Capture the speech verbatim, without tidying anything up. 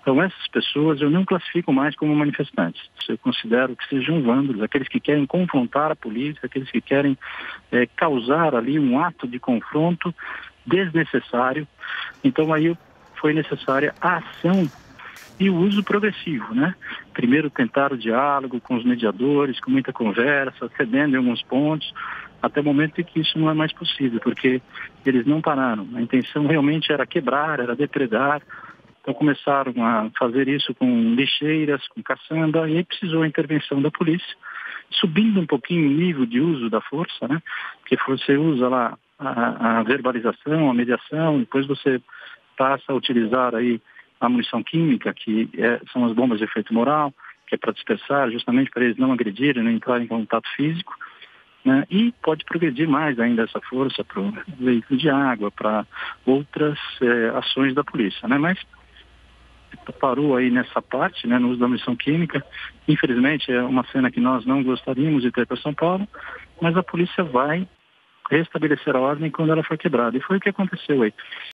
Então essas pessoas eu não classifico mais como manifestantes. Eu considero que sejam vândalos, aqueles que querem confrontar a polícia, aqueles que querem é, causar ali um ato de confronto desnecessário. Então aí foi necessária a ação e o uso progressivo, né? Primeiro tentar o diálogo com os mediadores, com muita conversa, cedendo em alguns pontos, até o momento em que isso não é mais possível, porque eles não pararam. A intenção realmente era quebrar, era depredar. Então começaram a fazer isso com lixeiras, com caçamba, e aí precisou a intervenção da polícia, subindo um pouquinho o nível de uso da força, né? Porque você usa lá a, a verbalização, a mediação, depois você passa a utilizar aí a munição química, que é, são as bombas de efeito moral, que é para dispersar, justamente para eles não agredirem, não entrarem em contato físico, né? E pode progredir mais ainda essa força para o veículo de água, para outras é, ações da polícia, né? Mas parou aí nessa parte, né, no uso da munição química. Infelizmente é uma cena que nós não gostaríamos de ter para São Paulo, mas a polícia vai restabelecer a ordem quando ela for quebrada. E foi o que aconteceu aí.